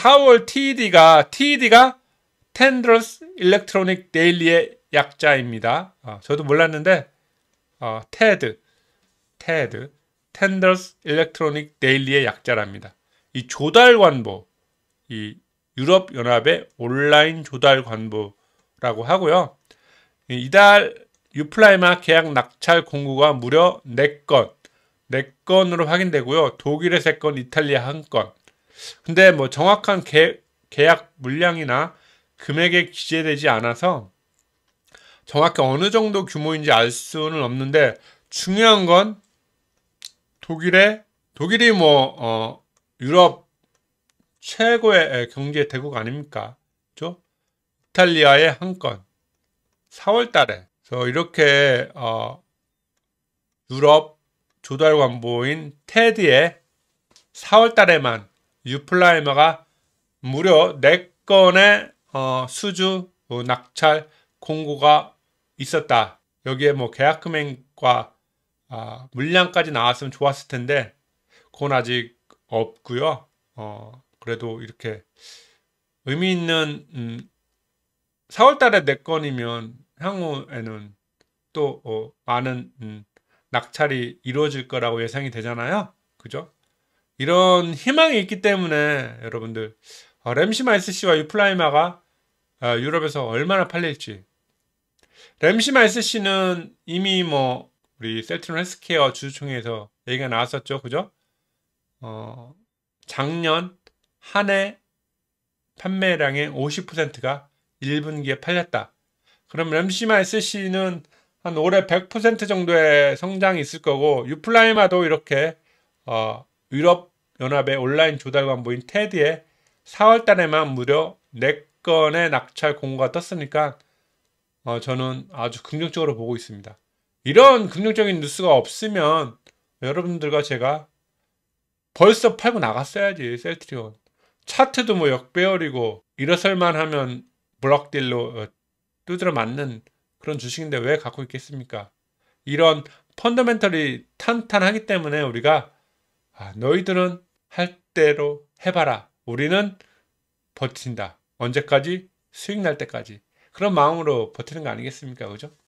4월 TED가 Tendrous Electronic Daily의 약자입니다. 저도 몰랐는데 TED Tendrous Electronic Daily의 약자랍니다. 이 조달관보, 이 유럽연합의 온라인 조달관보라고 하고요. 이달 유플라이마 계약 낙찰 공고가 무려 4건으로 확인되고요. 독일의 3건, 이탈리아 1건. 근데 뭐 정확한 계약 물량이나 금액에 기재되지 않아서 정확히 어느 정도 규모인지 알 수는 없는데, 중요한 건 독일이 유럽 최고의 경제 대국 아닙니까? 그죠? 이탈리아의 1건 4월 달에. 그래서 이렇게 유럽 조달관보인 테드의 4월 달에만 유플라이마가 무려 4건의 수주 낙찰 공고가 있었다. 여기에 뭐 계약 금액과 물량까지 나왔으면 좋았을 텐데 그건 아직 없고요. 그래도 이렇게 의미 있는 4월 달에 4건이면 향후에는 또 많은 낙찰이 이루어질 거라고 예상이 되잖아요. 그죠? 이런 희망이 있기 때문에 여러분들 램시마 SC와 유플라이마가 유럽에서 얼마나 팔릴지. 램시마 SC는 이미 우리 셀트론 헬스케어 주주총회에서 얘기가 나왔었죠. 그죠? 작년 한 해 판매량의 50%가 1분기에 팔렸다. 그럼 램시마 SC는 한 올해 100% 정도의 성장이 있을 거고, 유플라이마도 이렇게 유럽연합의 온라인 조달관보인 테드에 4월 달에만 무려 4건의 낙찰 공고가 떴으니까 저는 아주 긍정적으로 보고 있습니다. 이런 긍정적인 뉴스가 없으면 여러분들과 제가 벌써 팔고 나갔어야지. 셀트리온 차트도 역배열이고 일어설만 하면 블록딜로 두드려 맞는 그런 주식인데 왜 갖고 있겠습니까? 이런 펀더멘털이 탄탄하기 때문에 우리가 너희들은 할 대로 해봐라. 우리는 버틴다. 언제까지? 수익 날 때까지. 그런 마음으로 버티는 거 아니겠습니까? 그죠?